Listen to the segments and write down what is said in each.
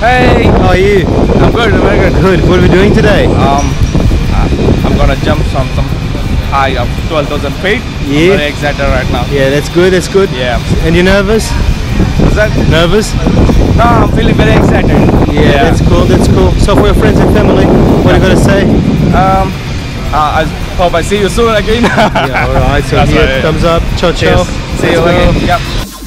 Hey! How are you? I'm good, I'm very good. Good. What are we doing today? I'm gonna jump from some high of 12,000 feet. Yeah. I'm very excited right now. Yeah, that's good. That's good. Yeah. And you're nervous? Is that? Nervous? No, I'm feeling very excited. Yeah, that's cool. That's cool. So for your friends and family, what are you gonna say? I hope I see you soon again. Yeah. All right. So That's here, right. thumbs up. Ciao, ciao. Cheers. See you Let's go. again. Yep.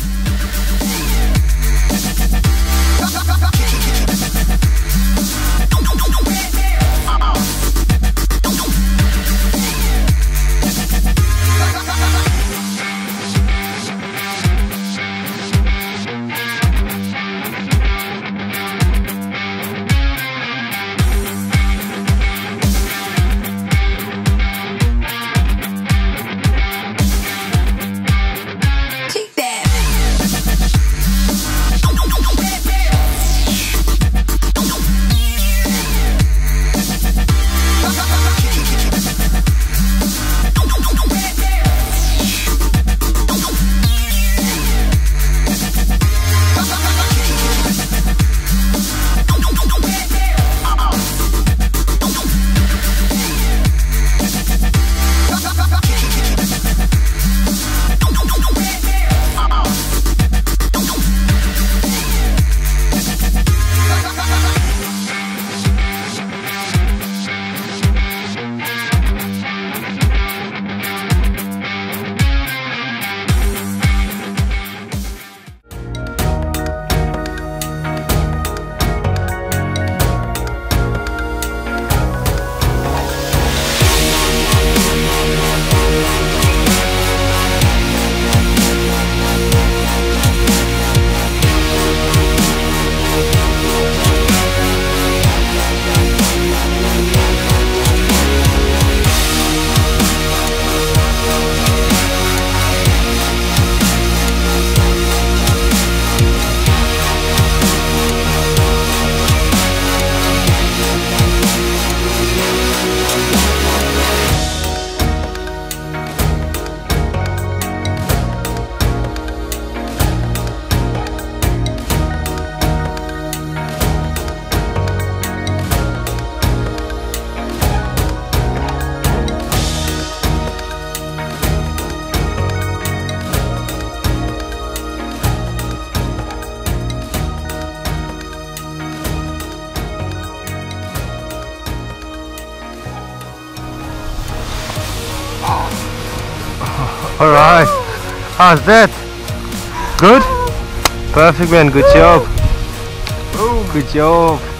Alright. How's that? Good? Perfect, man. Good job. Good job.